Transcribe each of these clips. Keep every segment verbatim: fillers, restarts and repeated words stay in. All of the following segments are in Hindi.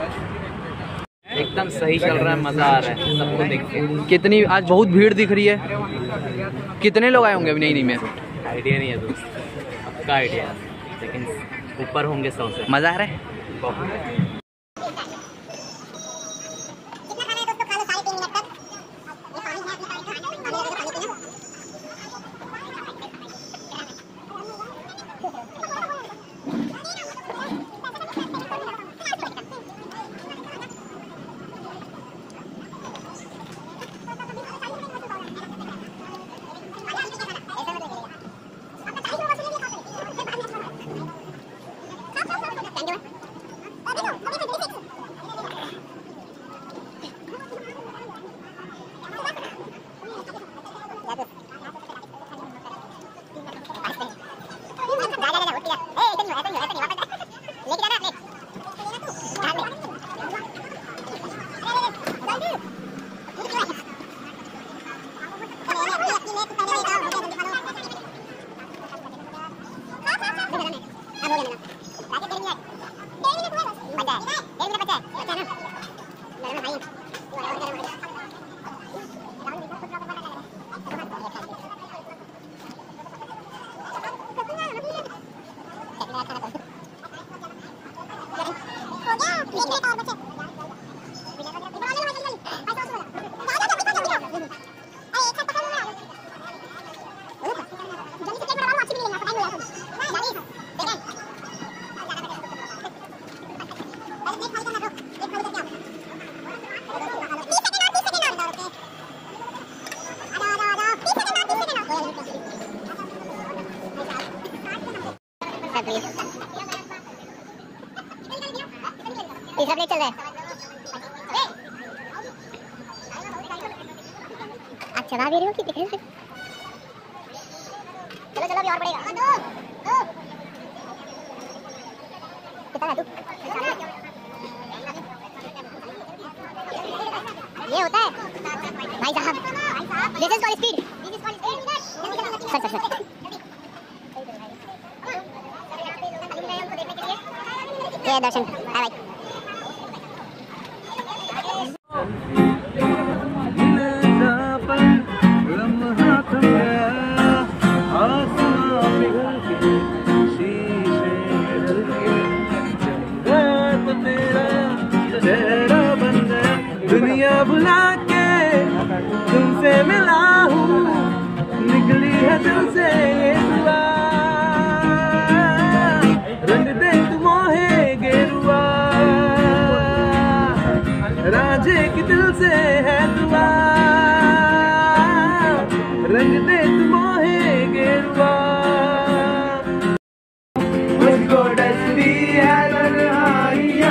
एकदम सही चल रहा है, मजा आ रहा है सबको देख के। कितनी आज बहुत भीड़ दिख रही है, कितने लोग आए होंगे अभी? नहीं नहीं में आइडिया नहीं है दोस्त, आपका आइडिया है, लेकिन ऊपर होंगे सौ से। मजा आ रहा है बहुत। तीसरा प्लेट चल रहा है। आप चला भी रहे हो कि दिख रहे हो? चलो चलो अभी और बढ़ेगा। कितना है तू? ये होता है भाई साहब, this is called speed. Sir sir sir ये दर्शन बाय बाय। दुनिया भुला के तुमसे मिला हूँ, निकली है दिल से ये दुआ, रंग दे तू मोहे गेरुआ, राजे की दिल से है दुआ, रंग दे तू मोहे गेरुआ। मुझको डसती है तन्हाइयाँ,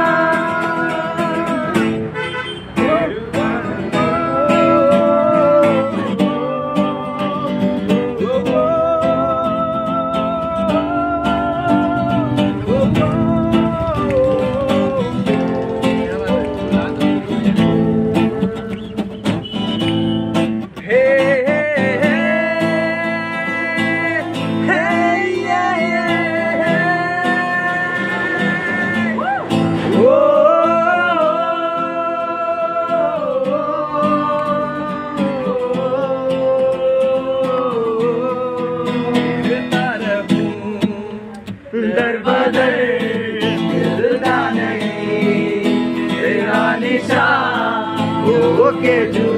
दर बदर दिलदा नहीं तेरा निशान हो के